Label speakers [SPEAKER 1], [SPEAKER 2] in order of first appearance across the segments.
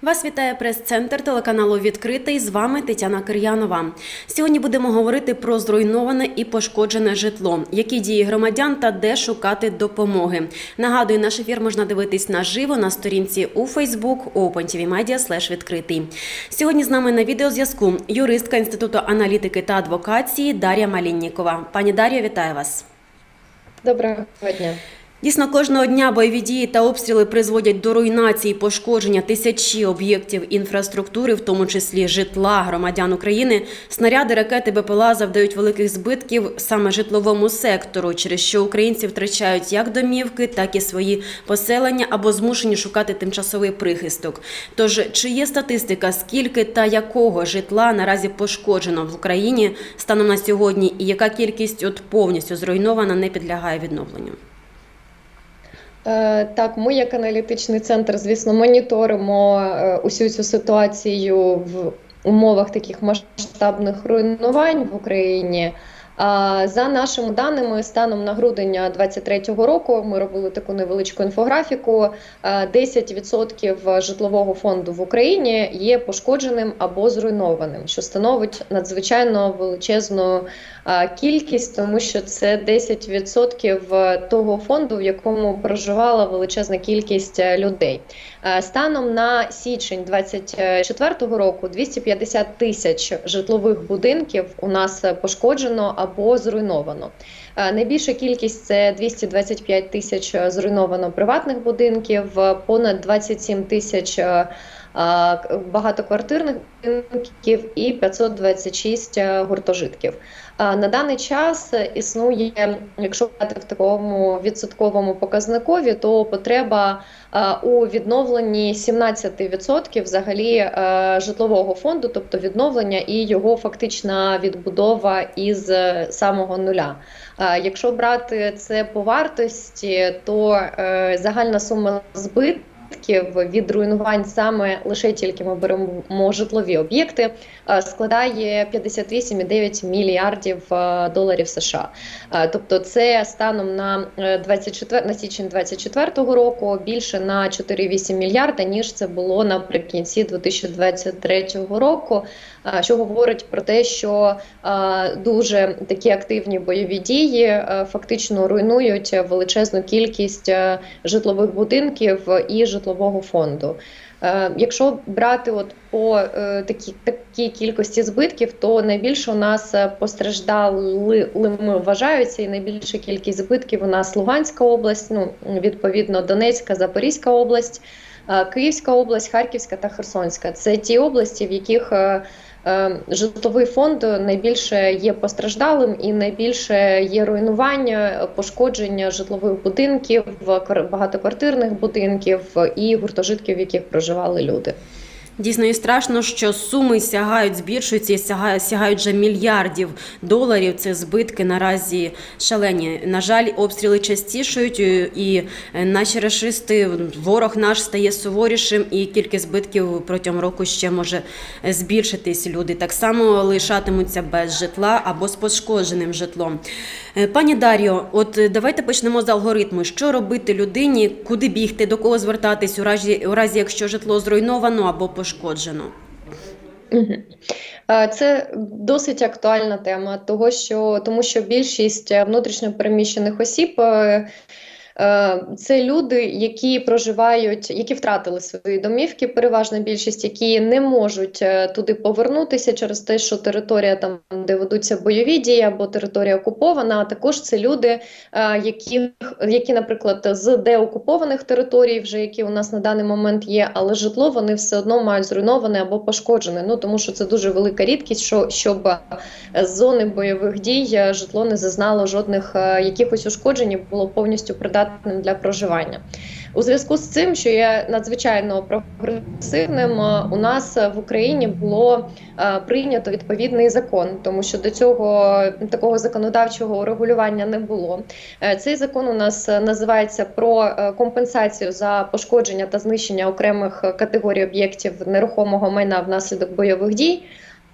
[SPEAKER 1] Вас вітає прес-центр телеканалу «Відкритий». З вами Тетяна Кир'янова. Сьогодні будемо говорити про зруйноване і пошкоджене житло, які дії громадян та де шукати допомоги. Нагадую, наш ефір можна дивитись наживо на сторінці у Facebook opentvmedia/відкритий. Сьогодні з нами на відеозв'язку юристка Інституту аналітики та адвокації Дар'я Маліннікова. Пані Дар'я, вітаю вас.
[SPEAKER 2] Доброго дня.
[SPEAKER 1] Дійсно, кожного дня бойові дії та обстріли призводять до руйнації, пошкодження тисячі об'єктів інфраструктури, в тому числі житла громадян України. Снаряди, ракети, БПЛА завдають великих збитків саме житловому сектору, через що українці втрачають як домівки, так і свої поселення або змушені шукати тимчасовий прихисток. Тож, чи є статистика, скільки та якого житла наразі пошкоджено в Україні станом на сьогодні, і яка кількість повністю зруйнована, не підлягає відновленню?
[SPEAKER 2] Так, ми як аналітичний центр, звісно, моніторимо усю цю ситуацію в умовах таких масштабних руйнувань в Україні. За нашими даними, станом на грудень 2023 року, ми робили таку невеличку інфографіку, 10% житлового фонду в Україні є пошкодженим або зруйнованим, що становить надзвичайно величезну кількість, тому що це 10% того фонду, в якому проживала величезна кількість людей. Станом на січень 2024 року 250 тисяч житлових будинків у нас пошкоджено або зруйновано. Найбільша кількість – це 225 тисяч зруйновано приватних будинків, понад 27 тисяч багатоквартирних будинків і 526 гуртожитків. На даний час існує, якщо брати в такому відсотковому показникові, то потреба у відновленні 17% взагалі житлового фонду, тобто відновлення і його фактична відбудова із самого нуля. Якщо брати це по вартості, то загальна сума збитків від руйнувань саме лише тільки ми беремо житлові об'єкти, складає 58,9 мільярдів доларів США. Тобто це станом на січень 2024 року більше на 4,8 мільярда, ніж це було наприкінці 2023 року, що говорить про те, що дуже такі активні бойові дії фактично руйнують величезну кількість житлових будинків і житлового фонду. Якщо брати по такій кількості збитків, то найбільше у нас постраждалими вважаються, і найбільша кількість збитків у нас Луганська область, відповідно Донецька, Запорізька область, Київська область, Харківська та Херсонська. Це ті області, в яких житловий фонд найбільше є постраждалим і найбільше є руйнування, пошкодження житлових будинків, багатоквартирних будинків і гуртожитків, в яких проживали люди.
[SPEAKER 1] Дійсно, і страшно, що суми збільшуються і сягають вже мільярдів доларів. Це збитки наразі шалені. На жаль, обстріли частішають, і наші рашисти, ворог наш стає суворішим, і кількість збитків протягом року ще може збільшитись. Люди так само лишатимуться без житла або з пошкодженим житлом. Пані Дар'ю, давайте почнемо з алгоритму. Що робити людині, куди бігти, до кого звертатись у разі, якщо житло зруйновано або пошкоджено?
[SPEAKER 2] Це досить актуальна тема, тому що більшість внутрішньо переміщених осіб це люди, які проживають, які втратили свої домівки, переважна більшість, які не можуть туди повернутися через те, що територія там, де ведуться бойові дії, або територія окупована, а також це люди, які, наприклад, з деокупованих територій, вже які у нас на даний момент є, але житло вони все одно мають зруйноване або пошкоджене, тому що це дуже велика рідкість, щоб з зони бойових дій житло не зазнало жодних якихось ушкоджень, було повністю придатним для проживання. У зв'язку з цим, що є надзвичайно прогресивним, у нас в Україні було прийнято відповідний закон, тому що до цього такого законодавчого регулювання не було. Цей закон у нас називається про компенсацію за пошкодження та знищення окремих категорій об'єктів нерухомого майна внаслідок бойових дій,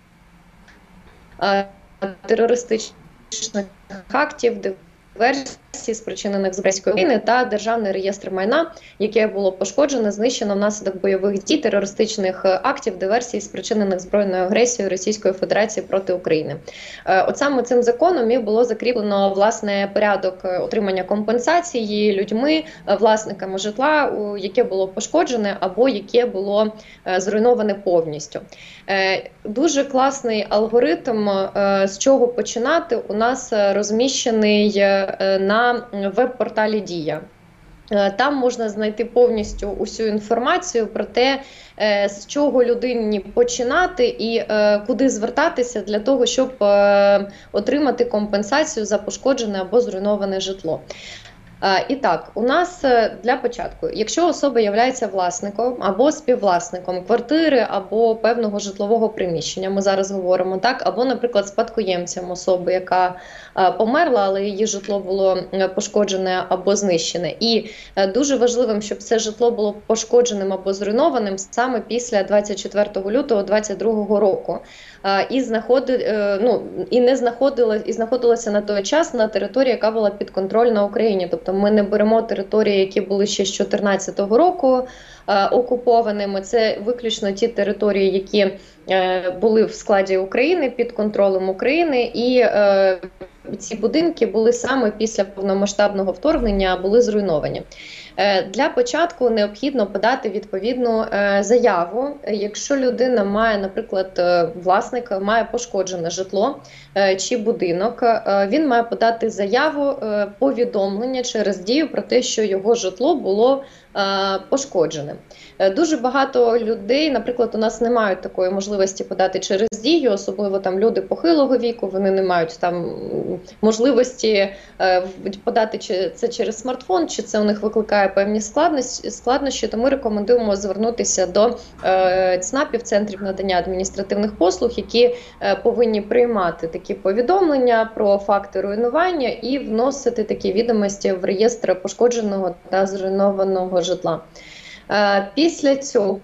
[SPEAKER 2] терористичних актів, диверсій спричинених з агресією України, та Державний реєстр майна, яке було пошкоджено, знищено внаслідок бойових дій, терористичних актів, диверсій, спричинених збройною агресією Російської Федерації проти України. От саме цим законом і було закріплено власне порядок отримання компенсації людьми, власниками житла, яке було пошкоджене або яке було зруйноване повністю. Дуже класний алгоритм, з чого починати, у нас розміщений на веб-порталі Дія. Там можна знайти повністю усю інформацію про те, з чого людині починати і куди звертатися для того, щоб отримати компенсацію за пошкоджене або зруйноване житло. І так, у нас для початку, якщо особа є власником або співвласником квартири або певного житлового приміщення, ми зараз говоримо так, або, наприклад, спадкоємцем особи, яка померла, але її житло було пошкоджене або знищене. І дуже важливим, щоб це житло було пошкодженим або зруйнованим саме після 24 лютого 2022 року. І знаходилося на той час на території, яка була підконтрольна Україні. Тобто ми не беремо території, які були ще з 2014 року окупованими. Це виключно ті території, які були в складі України, під контролем України, і ці будинки були саме після повномасштабного вторгнення, були зруйновані. Для початку необхідно подати відповідну заяву. Якщо людина має, наприклад, власник має пошкоджене житло чи будинок, він має подати заяву, повідомлення через Дію про те, що його житло було пошкоджене. Дуже багато людей, наприклад, у нас не мають такої можливості подати через Дію, особливо там люди похилого віку, вони не мають там можливості подати чи це через смартфон, чи це у них викликає певні складнощі, тому рекомендуємо звернутися до ЦНАПів, центрів надання адміністративних послуг, які повинні приймати такі повідомлення про факти руйнування і вносити такі відомості в реєстр пошкодженого та зруйнованого житла. Після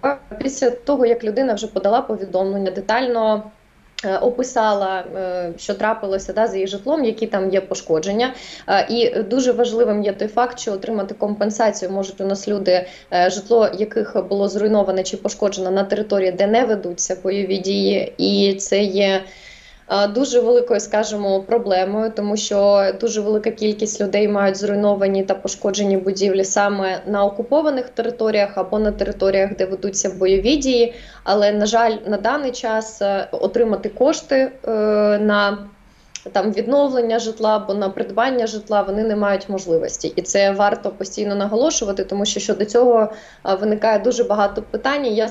[SPEAKER 2] того, як людина вже подала повідомлення, детально описала, що трапилося з її житлом, які там є пошкодження. І дуже важливим є той факт, що отримати компенсацію можуть у нас люди, житло яких було зруйноване чи пошкоджено на території, де не ведуться бойові дії. І це є дуже великою, скажімо, проблемою, тому що дуже велика кількість людей мають зруйновані та пошкоджені будівлі саме на окупованих територіях або на територіях, де ведуться бойові дії. Але, на жаль, на даний час отримати кошти на відновлення житла або на придбання житла вони не мають можливості. І це варто постійно наголошувати, тому що щодо цього виникає дуже багато питань. І я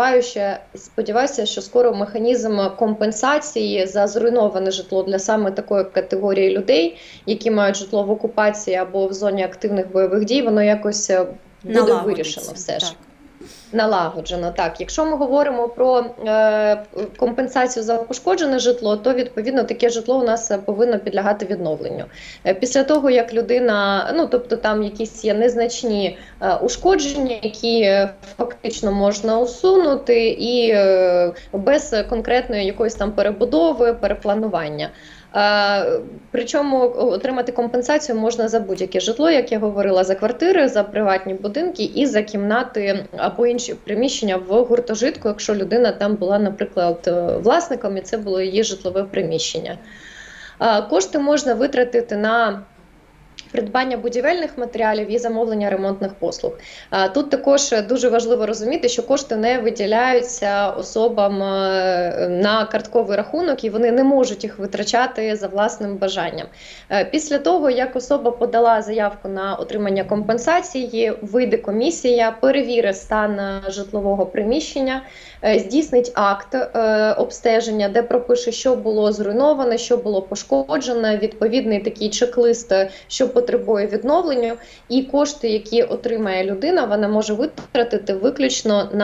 [SPEAKER 2] сподіваюся, що скоро механізм компенсації за зруйноване житло для саме такої категорії людей, які мають житло в окупації або в зоні активних бойових дій, воно якось буде вирішено все ж. Налагоджено, так. Якщо ми говоримо про компенсацію за пошкоджене житло, то, відповідно, таке житло у нас повинно підлягати відновленню. Після того, як людина, тобто там якісь є незначні ушкодження, які фактично можна усунути і без конкретної якоїсь там перебудови, перепланування. Причому отримати компенсацію можна за будь-яке житло, як я говорила, за квартири, за приватні будинки і за кімнати або інші приміщення в гуртожитку, якщо людина там була, наприклад, власником і це було її житлове приміщення. Кошти можна витратити на придбання будівельних матеріалів і замовлення ремонтних послуг. Тут також дуже важливо розуміти, що кошти не виділяються особам на картковий рахунок і вони не можуть їх витрачати за власним бажанням. Після того, як особа подала заявку на отримання компенсації, вийде комісія, перевірить стан житлового приміщення, здійснить акт обстеження, де пропише, що було зруйновано, що було пошкоджено, відповідний такий чек-лист, що потребує відновлення, і кошти, які отримає людина, вона може витратити виключно на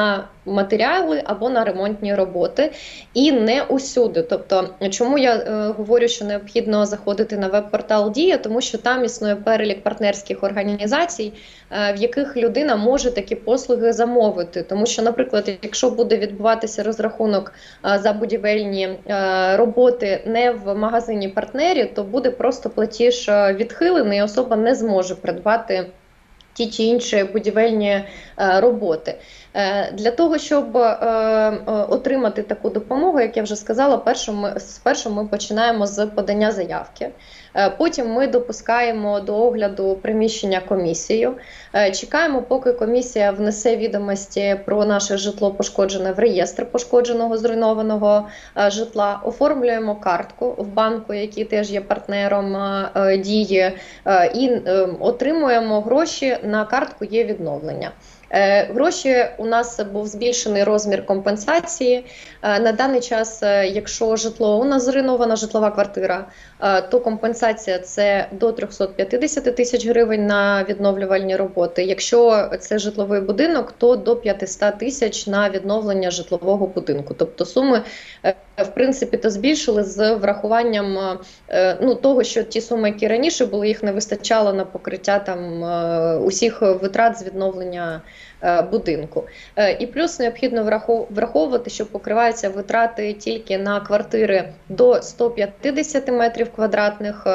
[SPEAKER 2] матеріали або на ремонтні роботи. І не усюди. Тобто, чому я говорю, що необхідно заходити на веб-портал Дія, тому що там існує перелік партнерських організацій, в яких людина може такі послуги замовити. Тому що, наприклад, якщо буде відбуватися розрахунок за будівельні роботи не в магазині партнерів, то буде просто платіж відхилений, і особа не зможе придбати ті чи інші будівельні роботи. Для того, щоб отримати таку допомогу, як я вже сказала, спершу ми починаємо з подання заявки. Потім ми допускаємо до огляду приміщення комісією. Чекаємо, поки комісія внесе відомості про наше житло пошкоджене в реєстр пошкодженого зруйнованого житла. Оформлюємо картку в банку, який теж є партнером Дії, і отримуємо гроші. На картку є відновлення. Гроші у нас був збільшений розмір компенсації. На даний час, якщо житло у нас зруйнована житлова квартира, то компенсація це до 350 тисяч гривень на відновлювальні роботи. Якщо це житловий будинок, то до 500 тисяч на відновлення житлового будинку. Тобто суми, в принципі, то збільшили з врахуванням того, що ті суми, які раніше були, їх не вистачало на покриття там усіх витрат з відновлення будинку. І плюс необхідно враховувати, що покриваються витрати тільки на квартири до 150 метрів квадратних,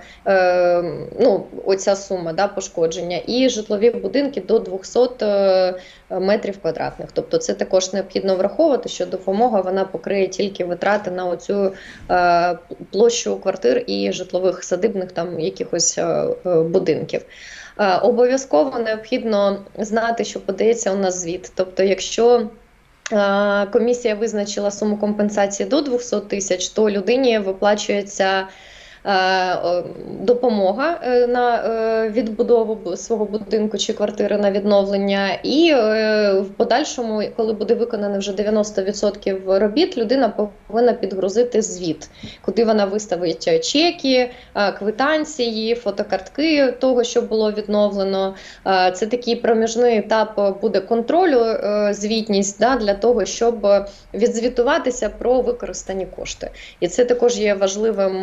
[SPEAKER 2] оця сума пошкодження, і житлові будинки до 200 метрів квадратних. Тобто це також необхідно враховувати, що допомога вона покриє тільки витрати на оцю площу квартир і житлових садибних там якихось будинків. Обов'язково необхідно знати, що подається у нас звіт. Тобто, якщо комісія визначила суму компенсації до 200 тисяч, то людині виплачується допомога на відбудову свого будинку чи квартири на відновлення, і в подальшому, коли буде виконано вже 90% робіт, людина повинна підгрузити звіт, куди вона виставить чеки, квитанції, фотокартки того, що було відновлено. Це такий проміжний етап буде контролю, звітність, для того, щоб відзвітуватися про використані кошти. І це також є важливим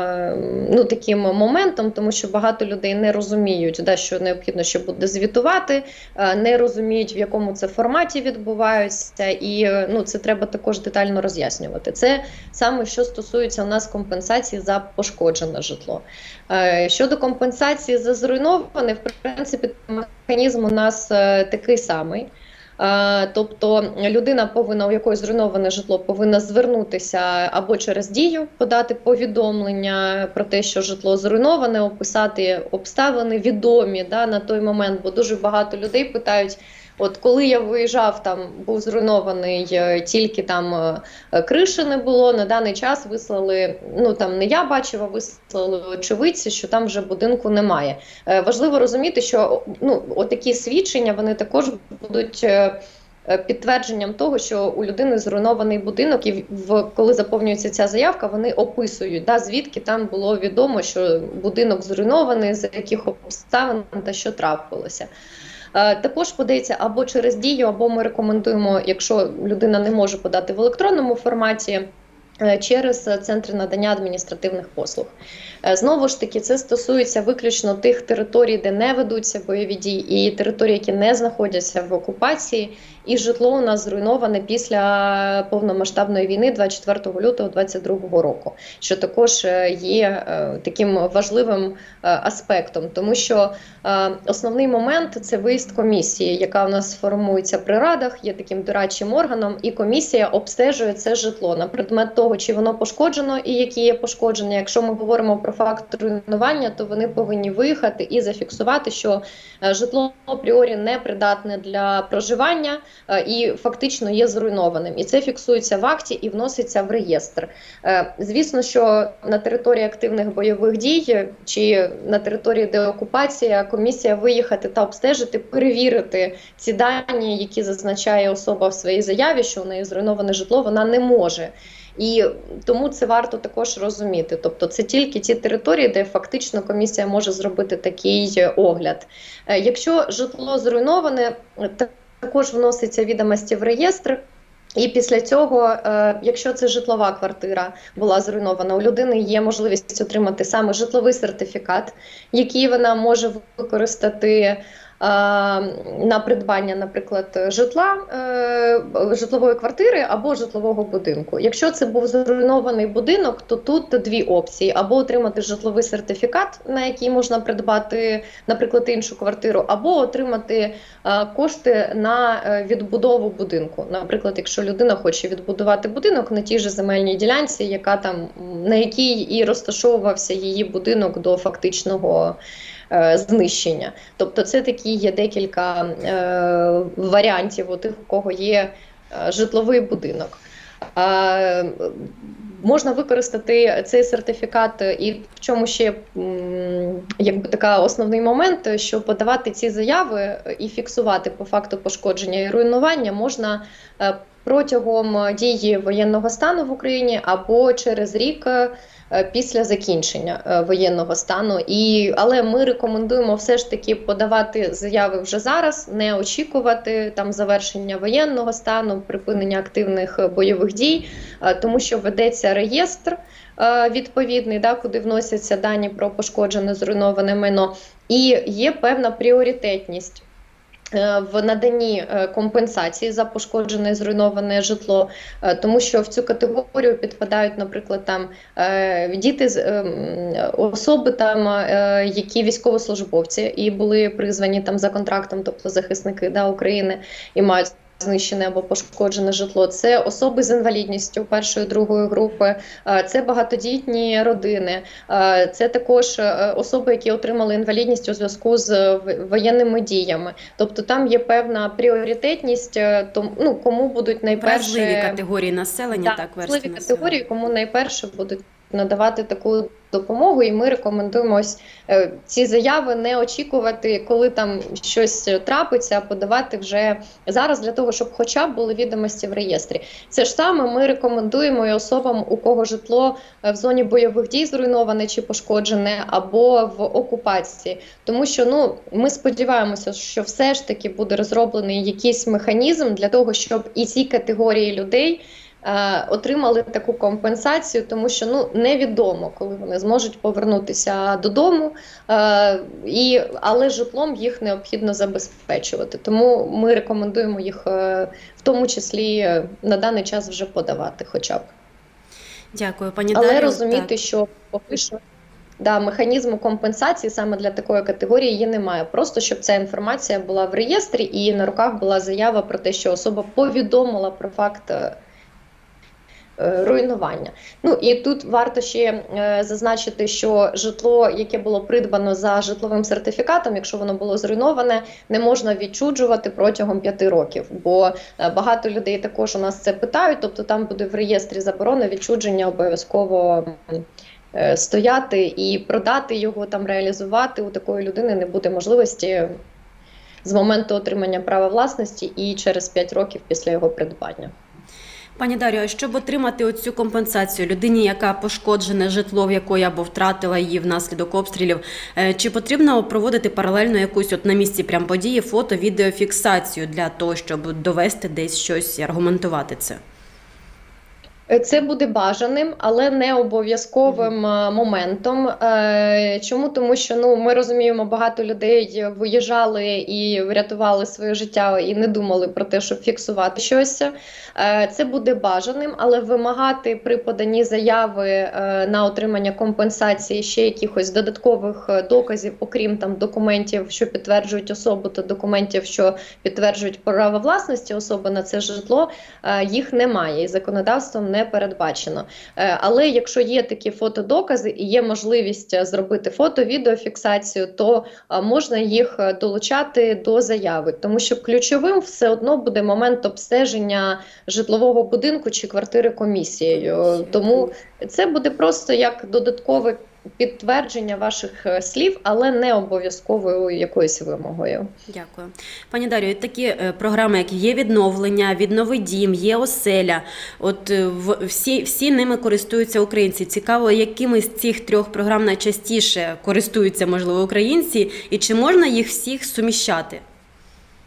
[SPEAKER 2] таким моментом, тому що багато людей не розуміють, що необхідно ще буде звітувати, не розуміють, в якому це форматі відбуваються, і це треба також детально роз'яснювати. Це саме, що стосується у нас компенсації за пошкоджене житло. Щодо компенсації за зруйноване, в принципі, механізм у нас такий самий. Тобто людина повинна, у якої зруйноване житло, повинна звернутися або через Дію, подати повідомлення про те, що житло зруйноване, описати обставини відомі на той момент, бо дуже багато людей питають, от коли я виїжджав, там був зруйнований, тільки там криші не було, на даний час вислали, там не я бачив, а вислали очевидці, що там вже будинку немає. Важливо розуміти, що отакі свідчення, вони також будуть підтвердженням того, що у людини зруйнований будинок, і коли заповнюється ця заявка, вони описують, звідки там було відомо, що будинок зруйнований, за яких обставин та що трапилося. Також подається або через Дію, або ми рекомендуємо, якщо людина не може подати в електронному форматі, через центри надання адміністративних послуг. Знову ж таки, це стосується виключно тих територій, де не ведуться бойові дії, і територій, які не знаходяться в окупації, і житло у нас зруйноване після повномасштабної війни 24 лютого 2022 року, що також є таким важливим аспектом, тому що основний момент – це виїзд комісії, яка у нас формується при радах, є таким дорадчим органом, і комісія обстежує це житло на предмет того, чи воно пошкоджено і які є пошкодження. Якщо ми говоримо про факт руйнування, то вони повинні виїхати і зафіксувати, що житло апріорі не придатне для проживання і фактично є зруйнованим. І це фіксується в акті і вноситься в реєстр. Звісно, що на території активних бойових дій чи на території деокупації комісія виїхати та обстежити, перевірити ці дані, які зазначає особа в своїй заяві, що у неї зруйноване житло, вона не може. І тому це варто також розуміти. Тобто це тільки ті території, де фактично комісія може зробити такий огляд. Якщо житло зруйноване, також вноситься відомості в реєстр. І після цього, якщо це житлова квартира була зруйнована, у людини є можливість отримати саме житловий сертифікат, який вона може використати на придбання, наприклад, житлової квартири або житлового будинку. Якщо це був зруйнований будинок, то тут дві опції: або отримати житловий сертифікат, на який можна придбати, наприклад, іншу квартиру, або отримати кошти на відбудову будинку. Наприклад, якщо людина хоче відбудувати будинок на тій же земельній ділянці, на якій і розташовувався її будинок до фактичного знищення. Тобто це такі є декілька варіантів у тих, у кого є житловий будинок. Можна використати цей сертифікат, і в чому ще якби така основний момент, що подавати ці заяви і фіксувати по факту пошкодження і руйнування можна протягом дії воєнного стану в Україні або через рік після закінчення воєнного стану. Але ми рекомендуємо все ж таки подавати заяви вже зараз, не очікувати там завершення воєнного стану, припинення активних бойових дій, тому що ведеться реєстр відповідний, куди вносяться дані про пошкоджене, зруйноване майно, і є певна пріоритетність в наданні компенсації за пошкоджене і зруйноване житло, тому що в цю категорію підпадають, наприклад, там діти, особи, які військовослужбовці і були призвані там за контрактом, тобто захисники України, і мають знищене або пошкоджене житло. Це особи з інвалідністю першої, другої групи, це багатодітні родини, це також особи, які отримали інвалідність у зв'язку з воєнними діями. Тобто там є певна пріоритетність, кому будуть найперше...
[SPEAKER 1] Вразливі категорії населення,
[SPEAKER 2] вразливі категорії, кому найперше будуть надавати таку допомогу, і ми рекомендуємо ось ці заяви не очікувати, коли там щось трапиться, а подавати вже зараз для того, щоб хоча б були відомості в реєстрі. Це ж саме ми рекомендуємо і особам, у кого житло в зоні бойових дій зруйноване чи пошкоджене, або в окупації. Тому що ми сподіваємося, що все ж таки буде розроблений якийсь механізм для того, щоб і ці категорії людей отримали таку компенсацію, тому що невідомо, коли вони зможуть повернутися додому, але житлом їх необхідно забезпечувати. Тому ми рекомендуємо їх в тому числі на даний час вже подавати хоча б.
[SPEAKER 1] Дякую, пані Дар'ю.
[SPEAKER 2] Але розуміти, що поки що механізму компенсації саме для такої категорії її немає. Просто щоб ця інформація була в реєстрі і на руках була заява про те, що особа повідомила про факт руйнування. І тут варто ще зазначити, що житло, яке було придбано за житловим сертифікатом, якщо воно було зруйноване, не можна відчужувати протягом 5 років, бо багато людей також у нас це питають, тобто там буде в реєстрі заборона відчуження обов'язково стояти, і продати його, реалізувати у такої людини не буде можливості з моменту отримання права власності і через 5 років після його придбання.
[SPEAKER 1] Пані Дар'ю, а щоб отримати оцю компенсацію людині, яка пошкоджене житло, в якої або втратила її внаслідок обстрілів, чи потрібно проводити паралельно якусь на місці прям події, фото, відеофіксацію для того, щоб довести десь щось і аргументувати це?
[SPEAKER 2] Це буде бажаним, але не обов'язковим моментом. Чому? Тому що ми розуміємо, багато людей виїжджали і врятували своє життя і не думали про те, щоб фіксувати щось. Це буде бажаним, але вимагати при поданні заяви на отримання компенсації ще якихось додаткових доказів, окрім документів, що підтверджують особу, та документів, що підтверджують право власності особи на це житло, їх немає і законодавством не передбачено. Але якщо є такі фотодокази і є можливість зробити фото-відеофіксацію, то можна їх долучати до заяви, тому що ключовим все одно буде момент обстеження житлового будинку чи квартири комісією. Тому це буде просто як додаткове підтвердження ваших слів, але не обов'язковою якоюсь вимогою.
[SPEAKER 1] Дякую. Пані Дар'ю, такі програми, як «Є відновлення», «Віднови дім», «Є оселя», от всі ними користуються українці. Цікаво, якими з цих 3 програм найчастіше користуються, можливо, українці, і чи можна їх всіх суміщати?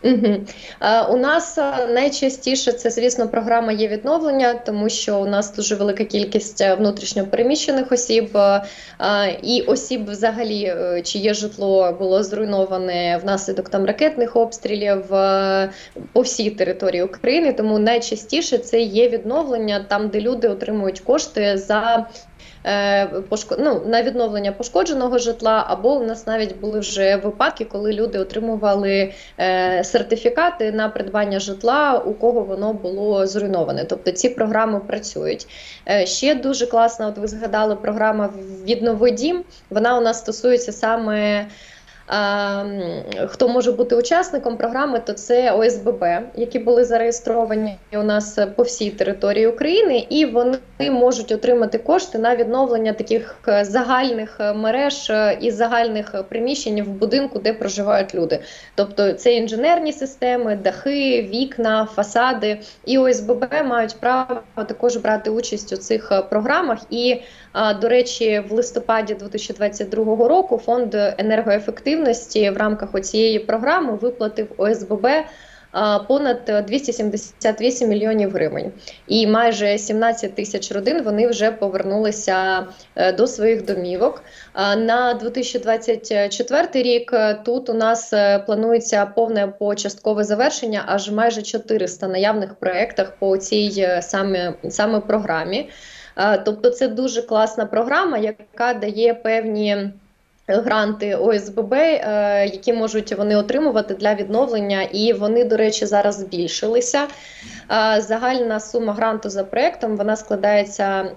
[SPEAKER 2] Мгм. У нас найчастіше це, звісно, програма є відновлення, тому що у нас дуже велика кількість внутрішньо переміщених осіб і осіб взагалі, чиє житло було зруйноване внаслідок там ракетних обстрілів по всій території України. Тому найчастіше це є відновлення там, де люди отримують кошти за на відновлення пошкодженого житла, або у нас навіть були вже випадки, коли люди отримували сертифікати на придбання житла, у кого воно було зруйноване. Тобто ці програми працюють. Ще дуже класна, от ви згадали, програма «Віднови дім». Вона у нас стосується саме хто може бути учасником програми, то це ОСББ, які були зареєстровані у нас по всій території України, і вони можуть отримати кошти на відновлення таких загальних мереж і загальних приміщень в будинку, де проживають люди. Тобто це інженерні системи, дахи, вікна, фасади. І ОСББ мають право також брати участь у цих програмах. І, до речі, в листопаді 2022 року Фонд енергоефективності в рамках цієї програми виплатив ОСББ понад 278 мільйонів гривень. І майже 17 тисяч родин вони вже повернулися до своїх домівок. На 2024 рік тут у нас планується повне або часткове завершення аж майже 400 наявних проєктах по цій саме програмі. Тобто це дуже класна програма, яка дає певні гранти ОСББ, які можуть вони отримувати для відновлення, і вони, до речі, зараз збільшилися. Загальна сума гранту за проєктом, вона складається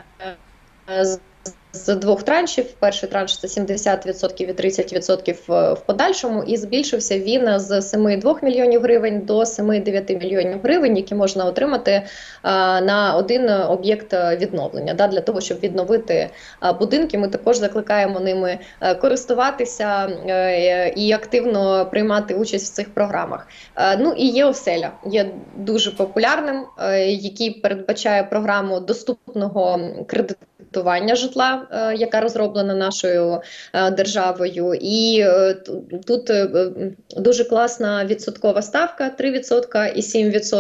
[SPEAKER 2] з двох траншів. Перший транш – це 70% і 30% в подальшому, і збільшився він з 7,2 мільйонів гривень до 7,9 мільйонів гривень, які можна отримати на один об'єкт відновлення. Для того, щоб відновити будинки, ми також закликаємо ними користуватися і активно приймати участь в цих програмах. Ну і є оселя, є дуже популярним, який передбачає програму доступного кредитування житла, яка розроблена нашою державою. І тут дуже класна відсоткова ставка – 3% і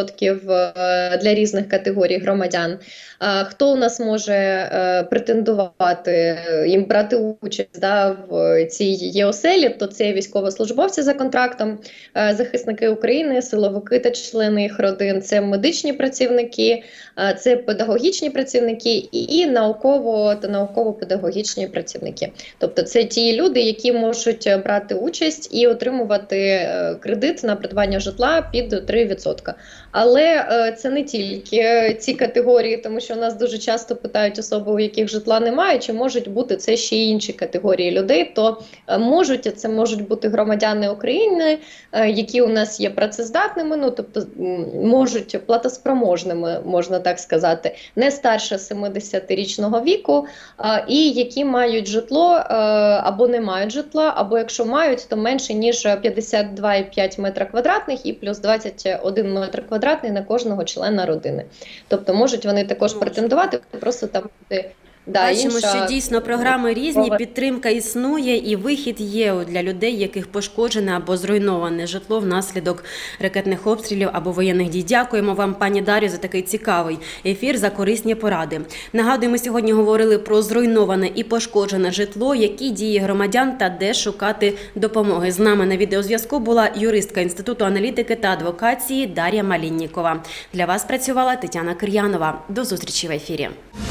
[SPEAKER 2] 7% для різних категорій громадян. Хто у нас може претендувати, їм брати участь в цій ЄОСЕЛі, то це військовослужбовці за контрактом, захисники України, силовики та члени їх родин, це медичні працівники, це педагогічні працівники і науково та науково-педагогічні працівники. Тобто це ті люди, які можуть брати участь і отримувати кредит на придбання житла під 3%. Але це не тільки ці категорії, тому що у нас дуже часто питають особи, у яких житла немає, чи можуть бути це ще й інші категорії людей, то це можуть бути громадяни України, які у нас є працездатними, тобто можуть платоспроможними, можна так сказати, не старше 70-річного віку, і які мають житло або не мають житла, або якщо мають, то менше ніж 52,5 метра квадратних і плюс 21 метр квадратний на кожного члена родини. Тобто можуть вони також претендувати, просто там буде
[SPEAKER 1] бачимо, що дійсно програми різні, підтримка існує і вихід є для людей, яких пошкоджене або зруйноване житло внаслідок ракетних обстрілів або воєнних дій. Дякуємо вам, пані Дар'ю, за такий цікавий ефір, за корисні поради. Нагадую, ми сьогодні говорили про зруйноване і пошкоджене житло, які дії громадян та де шукати допомоги. З нами на відеозв'язку була юристка Інституту аналітики та адвокації Дар'я Маліннікова. Для вас працювала Тетяна Кир'янова. До зустрічі в ефірі.